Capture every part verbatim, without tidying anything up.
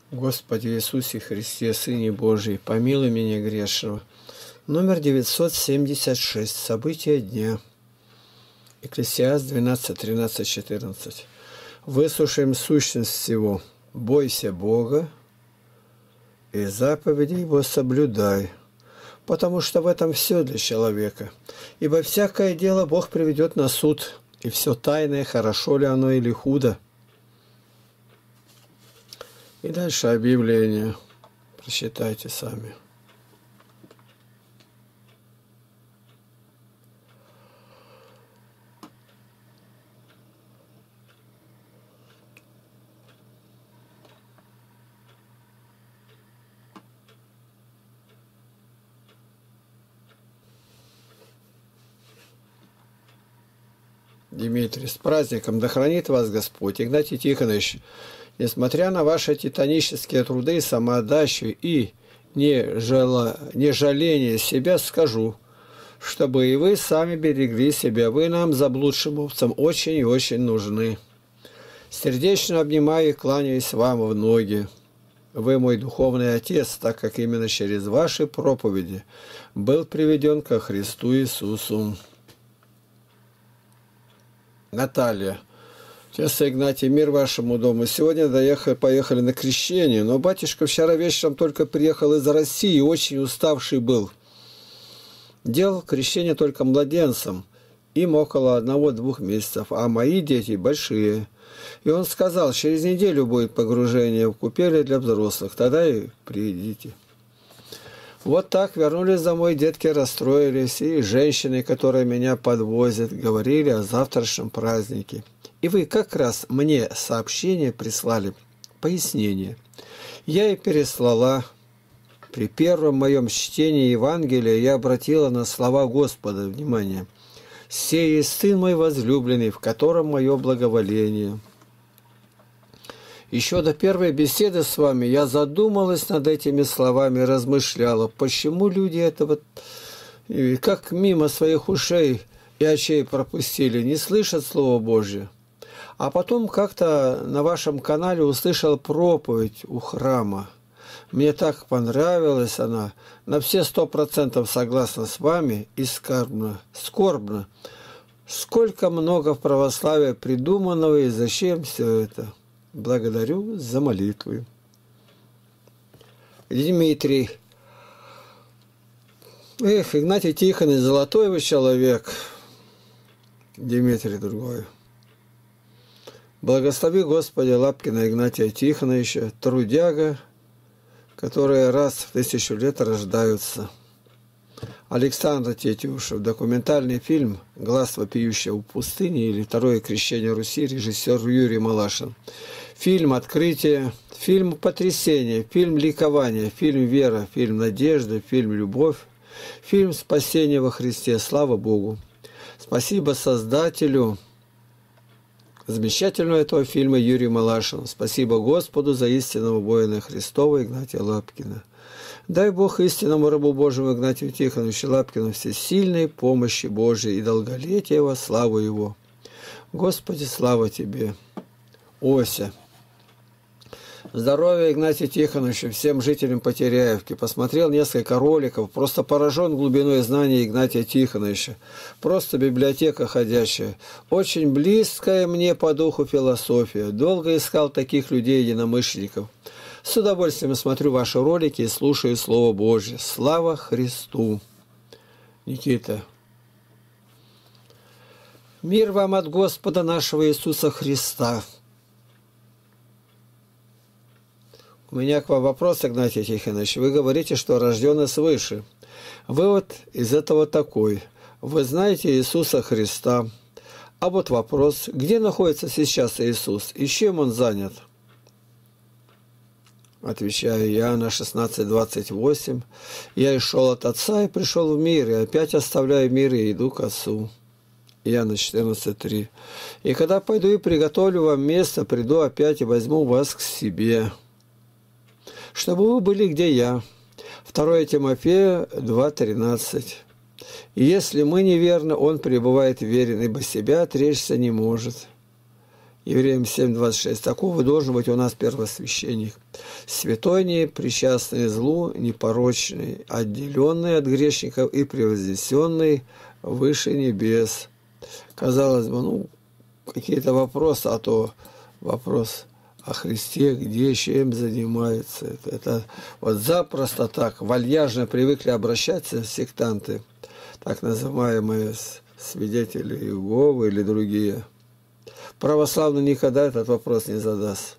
Господи Иисусе Христе, Сыне Божий, помилуй меня грешного. Номер девятьсот семьдесят шесть. События дня. Экклесиаст двенадцать, тринадцать, четырнадцать. Выслушаем сущность всего. Бойся Бога и заповеди Его соблюдай, потому что в этом все для человека. Ибо всякое дело Бог приведет на суд, и все тайное, хорошо ли оно или худо. И дальше объявление. Прочитайте сами. Дмитрий, с праздником! Да хранит вас Господь! Игнатий Тихонович, несмотря на ваши титанические труды, самоотдачу и не, жало, не жаление себя, скажу, чтобы и вы сами берегли себя. Вы нам, заблудшим овцам, очень и очень нужны. Сердечно обнимаю и кланяюсь вам в ноги. Вы мой духовный отец, так как именно через ваши проповеди был приведен ко Христу Иисусу. Наталья. Отец Игнатий, мир вашему дому. Сегодня доехали, поехали на крещение, но батюшка вчера вечером только приехал из России, очень уставший был. Делал крещение только младенцам, им около одного-двух месяцев, а мои дети большие. И он сказал, через неделю будет погружение в купели для взрослых, тогда и приедите. Вот так вернулись домой, детки расстроились, и женщины, которые меня подвозят, говорили о завтрашнем празднике. И вы как раз мне сообщение прислали, пояснение. Я и переслала. При первом моем чтении Евангелия я обратила на слова Господа внимание. «Сей есть Сын мой возлюбленный, в котором мое благоволение». Еще до первой беседы с вами я задумалась над этими словами, размышляла, почему люди это вот как мимо своих ушей и очей пропустили, не слышат Слово Божье. А потом как-то на вашем канале услышал проповедь у храма. Мне так понравилась она, на все сто процентов согласна с вами и скорбно, скорбно. Сколько много в православии придуманного и зачем все это? Благодарю за молитву. Дмитрий. Эх, Игнатий Тихонович, золотой вы человек. Дмитрий другой. Благослови, Господи, Лапкина Игнатия Тихоновича, трудяга, которые раз в тысячу лет рождаются. Александр Тетюшев. Документальный фильм «Глаз вопиющего в пустыне» или «Второе крещение Руси», режиссер Юрий Малашин. Фильм «Открытие», фильм «Потрясение», фильм «Ликование», фильм «Вера», фильм «Надежда», фильм «Любовь», фильм «Спасение во Христе». Слава Богу! Спасибо создателю замечательного этого фильма Юрию Малашину. Спасибо Господу за истинного воина Христова Игнатия Лапкина. Дай Бог истинному рабу Божьему Игнатию Тихоновичу Лапкину всесильной помощи Божией и долголетия во славу Его. Господи, слава Тебе! Ося. Здоровья Игнатию Тихоновичу, всем жителям Потеряевки. Посмотрел несколько роликов, просто поражен глубиной знаний Игнатия Тихоновича. Просто библиотека ходячая. Очень близкая мне по духу философия. Долго искал таких людей-единомышленников. С удовольствием смотрю ваши ролики и слушаю Слово Божье. Слава Христу! Никита. Мир вам от Господа нашего Иисуса Христа. У меня к вам вопрос, Игнатий Тихонович. Вы говорите, что рождены свыше. Вывод из этого такой. Вы знаете Иисуса Христа. А вот вопрос. Где находится сейчас Иисус? И чем Он занят? Отвечаю Иоанна шестнадцать, двадцать восемь. «Я и шел от Отца и пришел в мир, и опять оставляю мир и иду к Отцу». Иоанна четырнадцать, три. «И когда пойду и приготовлю вам место, приду опять и возьму вас к себе, чтобы вы были, где я». второе Тимофея два, тринадцать. «И если мы неверны, он пребывает верен, ибо себя отречься не может». Евреям семь двадцать шесть. Таков должен быть у нас первосвященник. Святой, не причастный злу, непорочный, отделенный от грешников и превознесенный выше небес. Казалось бы, ну, какие-то вопросы, а то вопрос о Христе, где, чем занимается. Это, это вот запросто так, вальяжно привыкли обращаться сектанты, так называемые свидетели Иеговы или другие. Православный никогда этот вопрос не задаст.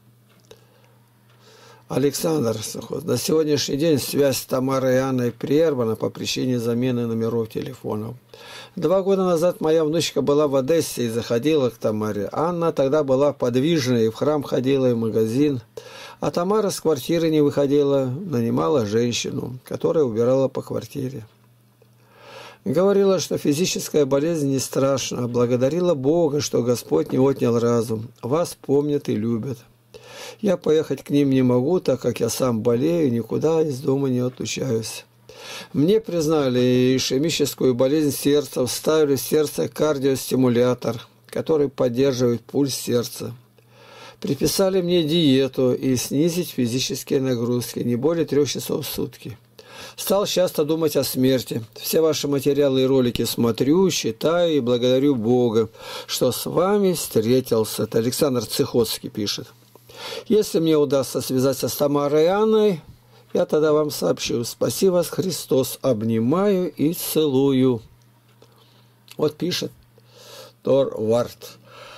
Александр, на сегодняшний день связь с Тамарой и Анной прервана по причине замены номеров телефонов. Два года назад моя внучка была в Одессе и заходила к Тамаре. Анна тогда была подвижной, и в храм ходила, и в магазин. А Тамара с квартиры не выходила, нанимала женщину, которая убирала по квартире. Говорила, что физическая болезнь не страшна, благодарила Бога, что Господь не отнял разум. Вас помнят и любят. Я поехать к ним не могу, так как я сам болею, никуда из дома не отлучаюсь. Мне признали ишемическую болезнь сердца, вставили в сердце кардиостимулятор, который поддерживает пульс сердца. Приписали мне диету и снизить физические нагрузки, не более трех часов в сутки. Стал часто думать о смерти. Все ваши материалы и ролики смотрю, читаю и благодарю Бога, что с вами встретился. Это Александр Цихоцкий пишет. Если мне удастся связаться с Тамарой и Анной, я тогда вам сообщу. Спаси вас, Христос, обнимаю и целую. Вот пишет Тор Варт.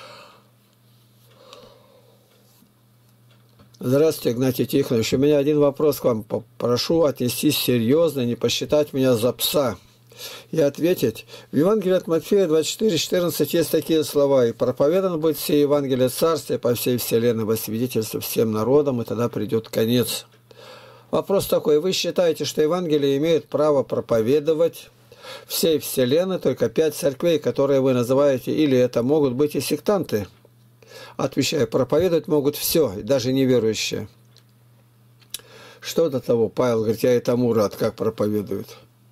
Здравствуйте, Игнатий Тихонович. У меня один вопрос к вам. Прошу отнестись серьезно, не посчитать меня за пса. И ответить. В Евангелии от Матфея двадцать четыре четырнадцать есть такие слова. «И проповедано будет все Евангелие Царствия по всей вселенной во свидетельство всем народам, и тогда придет конец». Вопрос такой. Вы считаете, что Евангелие имеет право проповедовать всей вселенной только пять церквей, которые вы называете, или это могут быть и сектанты? Отвечаю, проповедовать могут все, даже неверующие. Что до того? Павел говорит, я и тому рад, как проповедуют.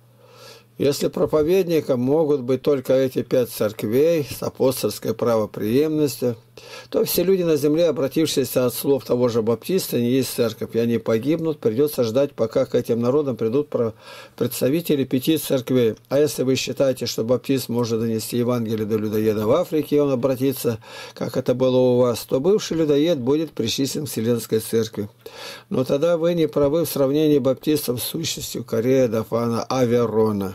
Если проповедником могут быть только эти пять церквей с апостольской правопреемностью, то все люди на земле, обратившиеся от слов того же Баптиста, не есть церковь, и они погибнут, придется ждать, пока к этим народам придут представители пяти церквей. А если вы считаете, что Баптист может донести Евангелие до людоеда в Африке, и он обратится, как это было у вас, то бывший людоед будет причислен к Вселенской Церкви. Но тогда вы не правы в сравнении баптистов с сущностью Корея, Дафана, Аверона.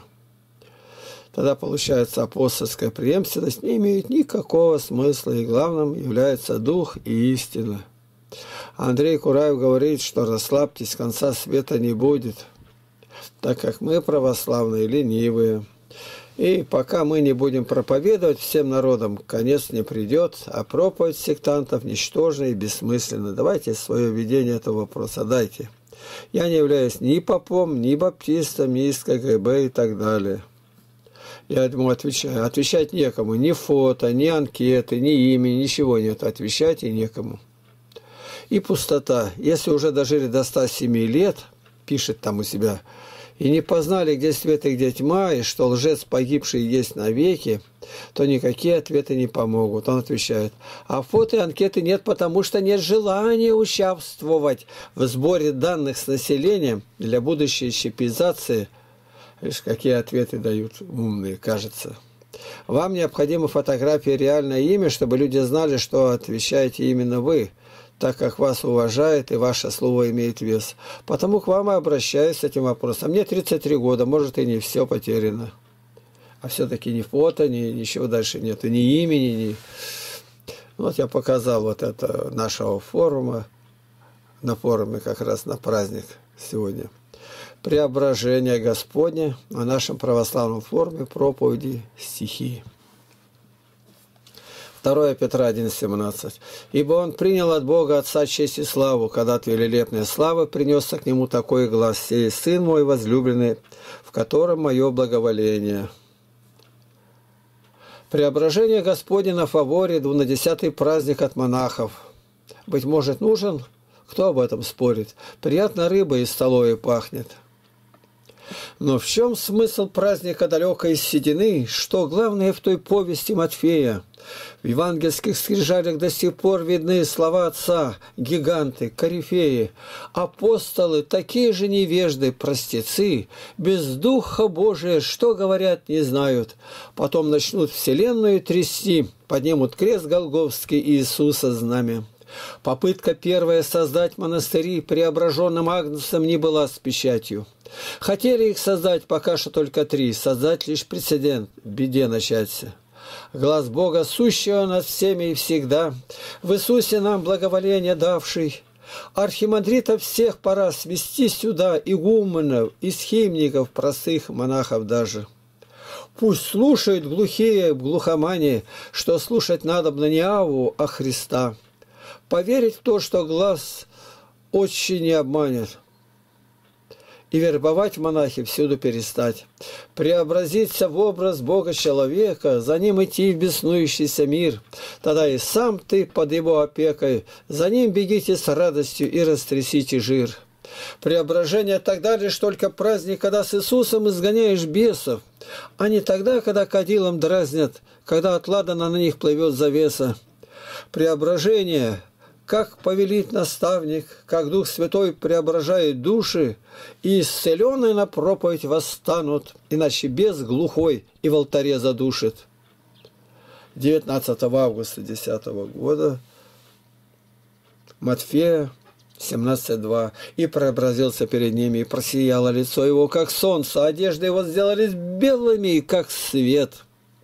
Тогда, получается, апостольская преемственность не имеет никакого смысла, и главным является дух и истина. Андрей Кураев говорит, что расслабьтесь, конца света не будет, так как мы православные, ленивые. И пока мы не будем проповедовать всем народам, конец не придет, а проповедь сектантов ничтожна и бессмысленна. Давайте свое видение этого вопроса дайте. Я не являюсь ни попом, ни баптистом, ни из КГБ и так далее. Я ему отвечаю. Отвечать некому. Ни фото, ни анкеты, ни имени, ничего нет. Отвечать и некому. И пустота. Если уже дожили до ста семи лет, пишет там у себя, и не познали, где свет и где тьма, и что лжец погибший есть навеки, то никакие ответы не помогут. Он отвечает. А фото и анкеты нет, потому что нет желания участвовать в сборе данных с населением для будущей чипизации. Видишь, какие ответы дают умные, кажется. Вам необходима фотография реальное имя, чтобы люди знали, что отвечаете именно вы, так как вас уважают и ваше слово имеет вес. Потому к вам и обращаюсь с этим вопросом. Мне тридцать три года, может и не все потеряно. А все-таки ни фото, ни ничего дальше нет, и ни имени, ни... Вот я показал вот это нашего форума, на форуме как раз на праздник сегодня. Преображение Господне на нашем православном форуме проповеди стихи. второе Петра один семнадцать. «Ибо он принял от Бога Отца честь и славу, когда от велелепной славы принесся к нему такой глас: сей Сын мой возлюбленный, в котором мое благоволение». Преображение Господне на фаворе, двунадесятый праздник от монахов. Быть может, нужен? Кто об этом спорит? Приятно рыба из столовой пахнет. Но в чем смысл праздника далекой седины? Что главное в той повести Матфея? В евангельских скрижалях до сих пор видны слова Отца, гиганты, корифеи, апостолы, такие же невежды, простецы, без Духа Божия, что говорят, не знают. Потом начнут вселенную трясти, поднимут крест Голгофский Иисуса знамя. Попытка первая создать монастыри преображенным Агнцем не была с печатью. Хотели их создать пока что только три, создать лишь прецедент, беде начаться. Глаз Бога, сущего над всеми и всегда, в Иисусе нам благоволение давший. Архимандритов всех пора свести сюда, игуменов, и схимников, простых монахов даже. Пусть слушают глухие глухомани, что слушать надобно не Аву, а Христа. Поверить в то, что глаз очень не обманет. И вербовать в монахи всюду перестать. Преобразиться в образ Бога-человека, за ним идти в беснующийся мир. Тогда и сам ты под его опекой, за ним бегите с радостью и растрясите жир. Преображение тогда лишь только праздник, когда с Иисусом изгоняешь бесов, а не тогда, когда кадилом дразнят, когда отладана на них плывет завеса. Преображение, как повелит наставник, как Дух Святой преображает души, и исцеленные на проповедь восстанут, иначе бес глухой и в алтаре задушит. девятнадцатого августа две тысячи десятого года, Матфея семнадцать два. «И преобразился перед ними, и просияло лицо его, как солнце, одежды его сделались белыми, как свет».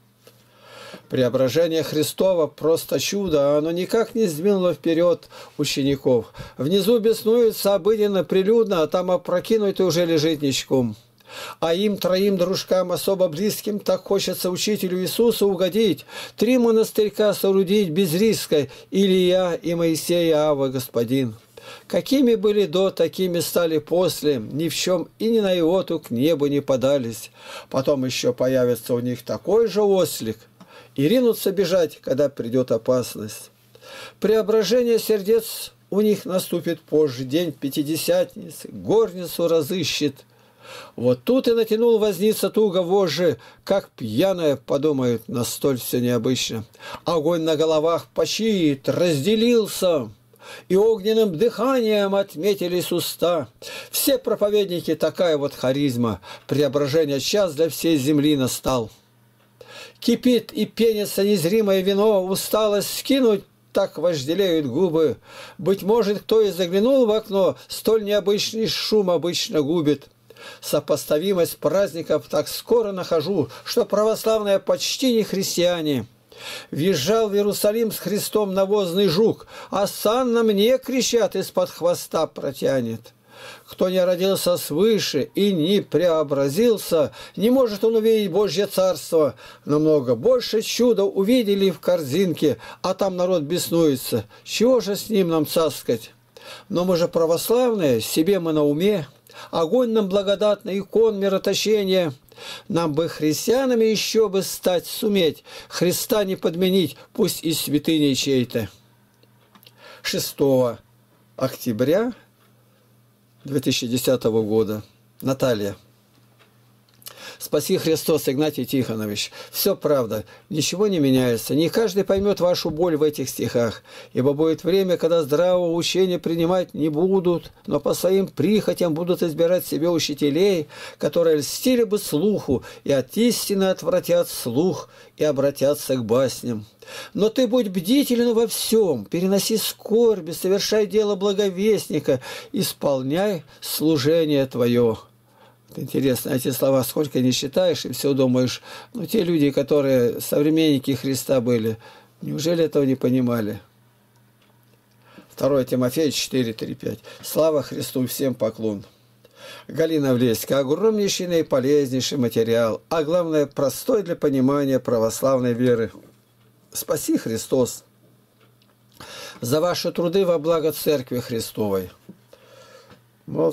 Преображение Христова просто чудо, а оно никак не сдвинуло вперед учеников. Внизу беснуются обыденно, прилюдно, а там опрокинутый уже лежит ничком. А им, троим дружкам, особо близким, так хочется учителю Иисусу угодить. Три монастырька соорудить без риска, Илья и Моисей и Ава, Господин. Какими были до, такими стали после, ни в чем и ни на иоту к небу не подались. Потом еще появится у них такой же ослик, и ринутся бежать, когда придет опасность. Преображение сердец у них наступит позже, день Пятидесятницы, горницу разыщет. Вот тут и натянул возница туго вожжи, как пьяная, подумают, на столь все необычно. Огонь на головах почиет, разделился, и огненным дыханием отметились уста. Все проповедники такая вот харизма, преображение час для всей земли настал. Кипит и пенится незримое вино, усталость скинуть, так вожделеют губы. Быть может, кто и заглянул в окно, столь необычный шум обычно губит. Сопоставимость праздников так скоро нахожу, что православные почти не христиане. Въезжал в Иерусалим с Христом навозный жук, а «Санна мне!» кричат, из-под хвоста протянет. Кто не родился свыше и не преобразился, не может он увидеть Божье Царство. Намного больше чуда увидели в корзинке, а там народ беснуется. Чего же с ним нам цаскать? Но мы же православные, себе мы на уме. Огонь нам благодатный, икон мироточения. Нам бы христианами еще бы стать суметь, Христа не подменить, пусть и святыней чей-то. шестого октября две тысячи десятого года. Наталья. Спаси Христос, Игнатий Тихонович. Все правда, ничего не меняется. Не каждый поймет вашу боль в этих стихах, ибо будет время, когда здравого учения принимать не будут, но по своим прихотям будут избирать себе учителей, которые льстили бы слуху и от истины отвратят слух и обратятся к басням. Но ты будь бдителен во всем, переноси скорби, совершай дело благовестника, исполняй служение твое. Интересно, эти слова сколько не считаешь, и все думаешь, ну, те люди, которые современники Христа были, неужели этого не понимали? второе Тимофея четыре, три, пять. Слава Христу, всем поклон. Галина Влеська. Огромнейший и наиполезнейший материал, а главное, простой для понимания православной веры. Спаси Христос за ваши труды во благо Церкви Христовой. Вот.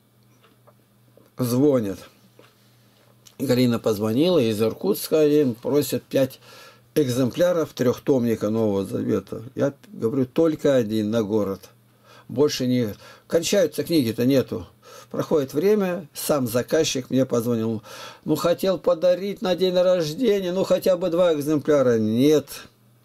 Звонят. Галина позвонила из Иркутска, один просит пять экземпляров трехтомника Нового Завета. Я говорю, только один на город. Больше не... Кончаются книги-то нету. Проходит время, сам заказчик мне позвонил. Ну, хотел подарить на день рождения, ну, хотя бы два экземпляра. Нет.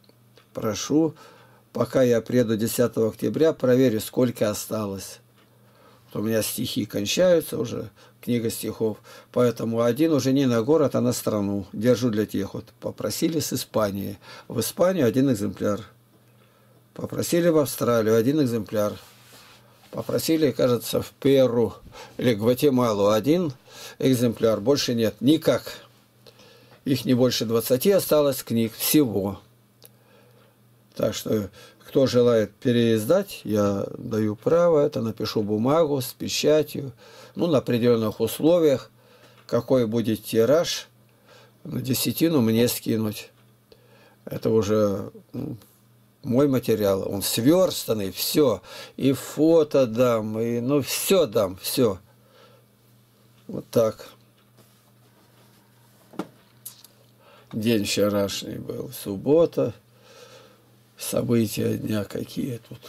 прошу, пока я приеду десятого октября, проверю, сколько осталось. У меня стихи кончаются уже, книга стихов, поэтому один уже не на город, а на страну. Держу для тех. Вот попросили с Испании. В Испанию один экземпляр. Попросили в Австралию один экземпляр. Попросили, кажется, в Перу или Гватемалу один экземпляр. Больше нет. Никак. Их не больше двадцати осталось книг всего. Так что, кто желает переиздать, я даю право. Это напишу бумагу с печатью. Ну, на определенных условиях. Какой будет тираж. На десятину мне скинуть. Это уже мой материал. Он сверстанный, все. И фото дам, и ну все дам, все. Вот так. День вчерашний был, суббота. События дня какие тут.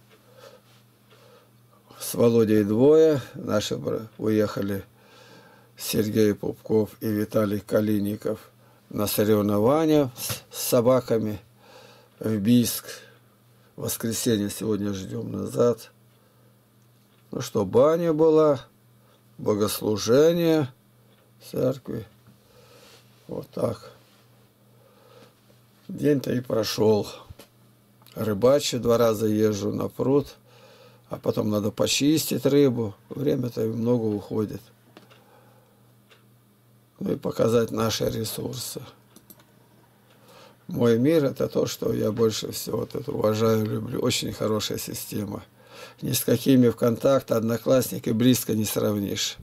С Володей двое. Наши уехали Сергей Пупков и Виталий Калиников на соревнования с собаками в Бийск. В воскресенье сегодня ждем назад. Ну что, баня была, богослужение в церкви. Вот так. День-то и прошел. Рыбачу два раза езжу на пруд, а потом надо почистить рыбу. Время-то много уходит. Ну и показать наши ресурсы. Мой мир – это то, что я больше всего вот это уважаю, люблю. Очень хорошая система. Ни с какими ВКонтакте, Одноклассники близко не сравнишь.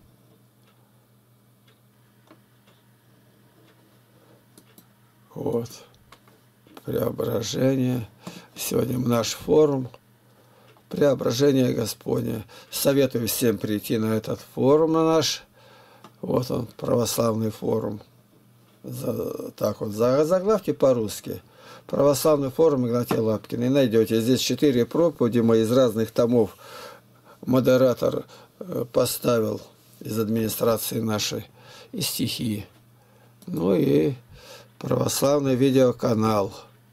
Вот. Преображение. Сегодня наш форум. Преображение Господне. Советую всем прийти на этот форум, на наш. Вот он, православный форум. За, так вот, заглавьте по-русски. Православный форум Игнатия Лапкина. И найдете. Здесь четыре проповеди мои из разных томов. Модератор поставил из администрации нашей. И стихи. Ну и православный видеоканал.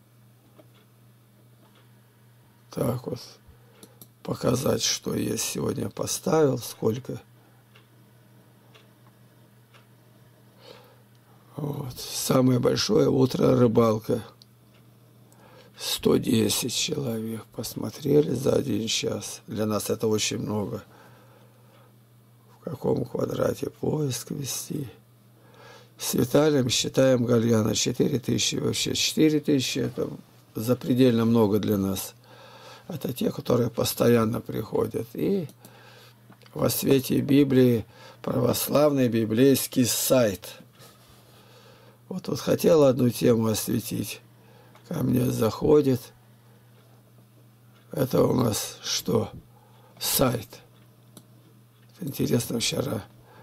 Так вот. Показать, что есть сегодня поставил. Сколько. Вот. Самое большое утро рыбалка. сто десять человек посмотрели за один час. Для нас это очень много. В каком квадрате поиск вести? С Виталием считаем Гальяна четыре тысячи вообще. четыре тысячи это запредельно много для нас. Это те, которые постоянно приходят. И во свете Библии православный библейский сайт. Вот тут хотела одну тему осветить. Ко мне заходит. Это у нас что? Сайт. Интересно, вчера.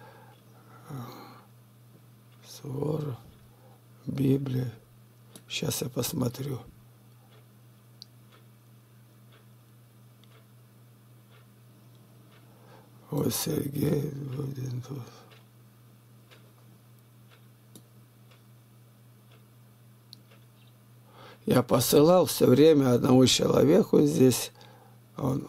Свора. Библия. Сейчас я посмотрю. Вот Сергей. Я посылал все время одному человеку здесь. Он...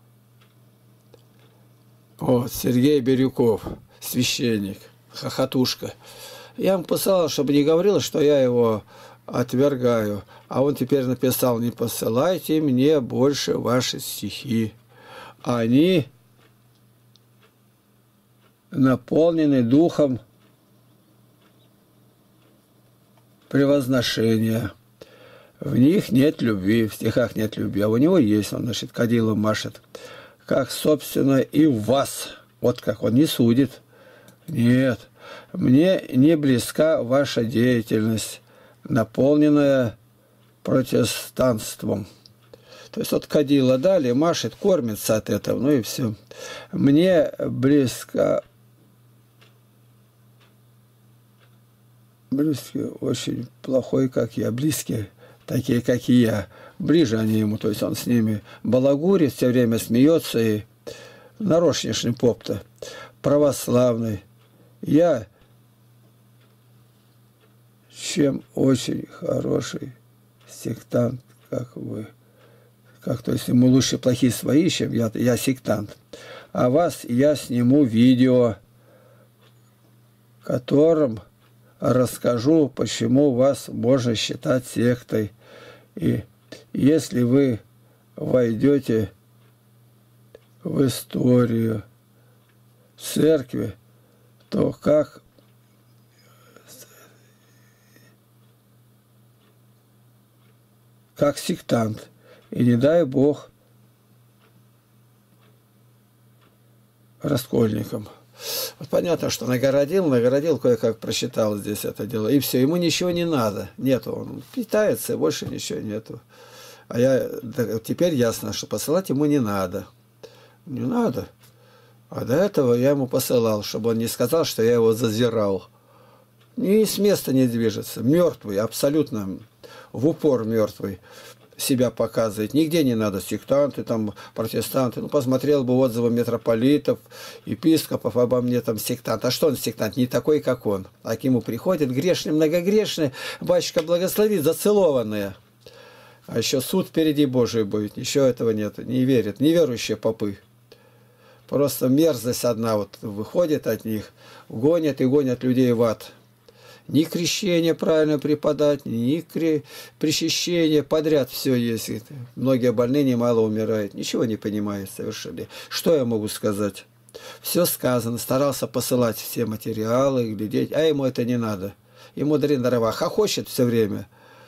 Вот, Сергей Бирюков, священник, хохотушка. Я ему посылал, чтобы не говорил, что я его отвергаю. А он теперь написал: не посылайте мне больше ваши стихи. Они наполнены духом превозношения. В них нет любви, в стихах нет любви, а у него есть, он, значит, кадилом машет. Как, собственно, и в вас. Вот как он не судит. Нет, мне не близка ваша деятельность, наполненная протестанством. То есть вот кадила дали, машет, кормится от этого, ну и все. Мне близко, близкий, очень плохой, как я, близкий, такие, как и я, ближе они ему, то есть он с ними балагурит, все время смеется, и нарочнейший поп-то, православный. Я, чем очень хороший сектант как вы, как, то есть ему лучше плохие свои, чем я, я сектант. А вас я сниму видео, в котором расскажу, почему вас можно считать сектой. И если вы войдете в историю церкви, то как как сектант. И не дай Бог раскольникам. Вот понятно, что нагородил, нагородил, кое-как просчитал здесь это дело. И все, ему ничего не надо. Нету. Он питается, и больше ничего нету. А я теперь ясно, что посылать ему не надо. Не надо. А до этого я ему посылал, чтобы он не сказал, что я его зазирал. Ни с места не движется. Мертвый, абсолютно в упор мертвый. Себя показывает. Нигде не надо сектанты, там, протестанты. Ну, посмотрел бы отзывы митрополитов, епископов обо мне, там, сектант. А что он сектант? Не такой, как он. А к нему приходят грешные, многогрешные, батюшка благословит, зацелованные. А еще суд впереди Божий будет. Еще этого нет. Не верят. Неверующие попы. Просто мерзость одна вот выходит от них. Гонят и гонят людей в ад. Ни крещение правильно преподать, ни кри... причащение, подряд все есть. Многие больные немало умирают. Ничего не понимают совершенно. Что я могу сказать? Все сказано. Старался посылать все материалы, глядеть, а ему это не надо. Ему дрын дрова. Хохочет все время.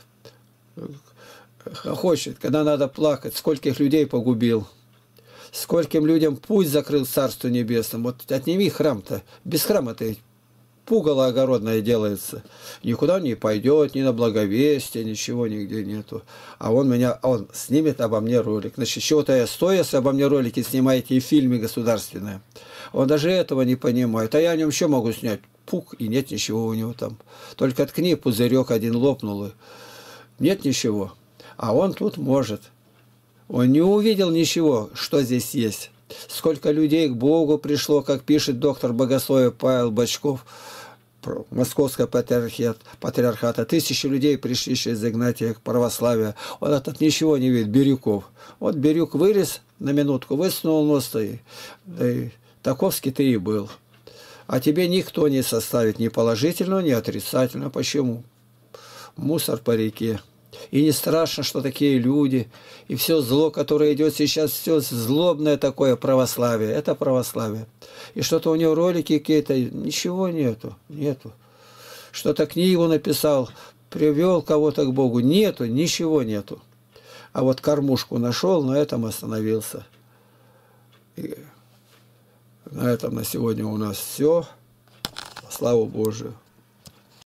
Хохочет, когда надо плакать. Скольких людей погубил. Скольким людям путь закрыл Царству Небесному. Вот отними храм-то. Без храма-то пугало огородное делается. Никуда он не пойдет, ни на благовестие, ничего нигде нету. А он меня, он снимет обо мне ролик. Значит, чего-то я стою, если обо мне ролики снимаете и фильмы государственные. Он даже этого не понимает. А я о нем еще могу снять. Пук, и нет ничего у него там. Только ткни, пузырек один лопнул. И нет ничего. А он тут может. Он не увидел ничего, что здесь есть. Сколько людей к Богу пришло, как пишет доктор богословия Павел Бочков, Московского патриархата, патриархата. Тысячи людей пришли из Игнатия к православию. Он этот ничего не видит, Бирюков. Вот Бирюк вылез на минутку, высунул нос, и, и таковский ты и был. А тебе никто не составит ни положительного, ни отрицательного. Почему? Мусор по реке. И не страшно, что такие люди, и все зло, которое идет сейчас, все злобное такое православие, это православие. И что-то у него ролики какие-то, ничего нету, нету. Что-то книгу написал, привел кого-то к Богу, нету, ничего нету. А вот кормушку нашел, на этом остановился. И на этом на сегодня у нас все. Слава Божию.